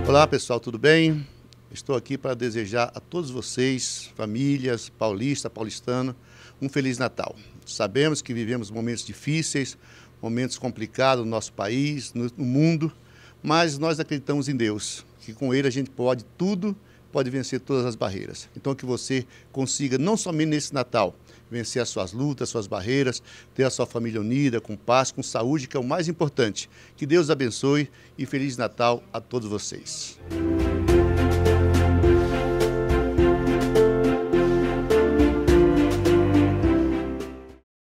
Olá pessoal, tudo bem? Estou aqui para desejar a todos vocês, famílias, paulistano, um Feliz Natal. Sabemos que vivemos momentos difíceis, momentos complicados no nosso país, no mundo, mas nós acreditamos em Deus, que com Ele a gente pode tudo, pode vencer todas as barreiras. Então que você consiga, não somente nesse Natal, vencer as suas lutas, suas barreiras, ter a sua família unida, com paz, com saúde, que é o mais importante. Que Deus abençoe e Feliz Natal a todos vocês.